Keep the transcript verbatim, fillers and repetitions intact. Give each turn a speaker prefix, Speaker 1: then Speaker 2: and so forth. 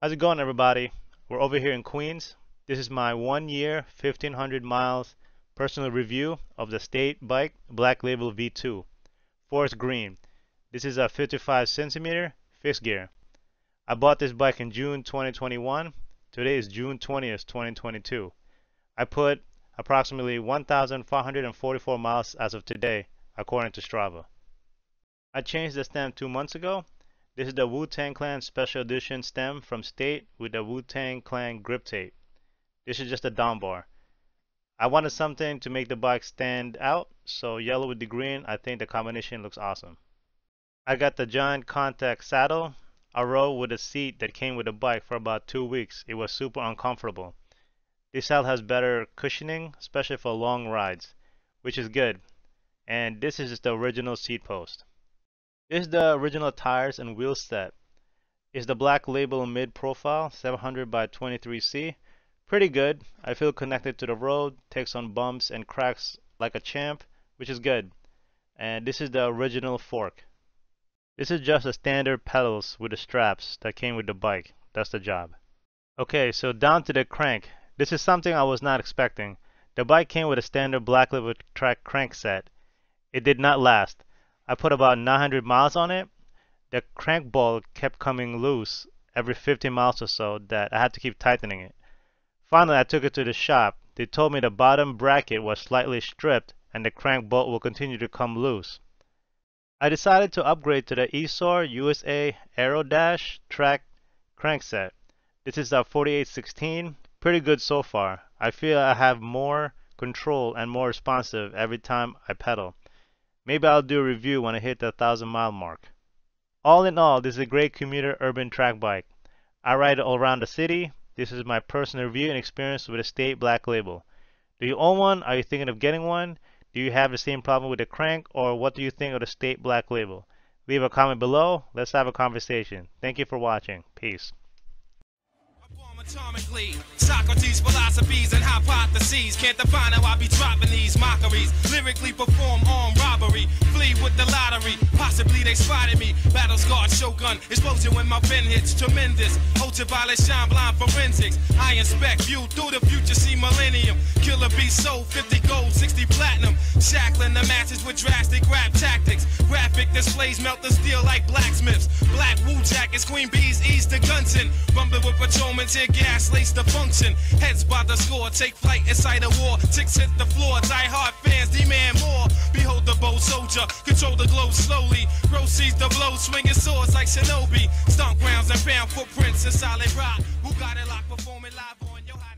Speaker 1: How's it going, everybody? We're over here in Queens. This is my one year, fifteen hundred miles personal review of the State bike Black Label V two. Forest green. This is a fifty-five centimeter fixed gear. I bought this bike in June twenty twenty-one. Today is June twentieth, twenty twenty-two. I put approximately one thousand five hundred forty-four miles as of today, according to Strava. I changed the stem two months ago. This is the Wu-Tang Clan Special Edition stem from State with the Wu-Tang Clan grip tape. This is just a down bar. I wanted something to make the bike stand out, so yellow with the green, I think the combination looks awesome. I got the giant contact saddle, a row with a seat that came with the bike for about two weeks. It was super uncomfortable. This saddle has better cushioning, especially for long rides, which is good. And this is just the original seat post. This is the original tires and wheel set. It's the Black Label mid profile seven hundred by twenty-three C. Pretty good. I feel connected to the road, takes on bumps and cracks like a champ, which is good. And this is the original fork. This is just the standard pedals with the straps that came with the bike. That's the job. Okay, so down to the crank. This is something I was not expecting. The bike came with a standard Black Label track crankset. It did not last. I put about nine hundred miles on it. The crank ball kept coming loose every fifty miles or so that I had to keep tightening it. Finally, I took it to the shop. They told me the bottom bracket was slightly stripped and the crank bolt will continue to come loose. I decided to upgrade to the ESSOR U S A AERODASH track crankset. This is a forty-eight sixteen. Pretty good so far. I feel I have more control and more responsive every time I pedal. Maybe I'll do a review when I hit the thousand mile mark. All in all, this is a great commuter urban track bike. I ride it all around the city. This is my personal review and experience with a State Black Label. Do you own one? Are you thinking of getting one? Do you have the same problem with the crank, or what do you think of the State Black Label? Leave a comment below. Let's have a conversation. Thank you for watching. Peace.
Speaker 2: Atomically, Socrates' philosophies and hypotheses can't define how I be dropping these mockeries. Lyrically perform armed robbery, flee with the lottery. Possibly they spotted me. Battle scarred shogun, explosion when my pen hits. Tremendous, ultraviolet shine blind forensics. I inspect, view through the future, see millennium. Killer beast sold, fifty gold, sixty platinum. Shackling the masses with drastic rap tactics. Graphic displays melt the steel like blacksmiths. Black Wu jackets, queen bees ease the gunson. Rumbling with patrolmen, tear gas lace the function. Heads by the score, take flight inside a war. Ticks hit the floor, die hard fans demand more. Behold the bold soldier, control the globe slowly. Proceeds the blow, swinging swords like shinobi. Stomp grounds and found footprints in solid rock. Who got it locked, performing live on your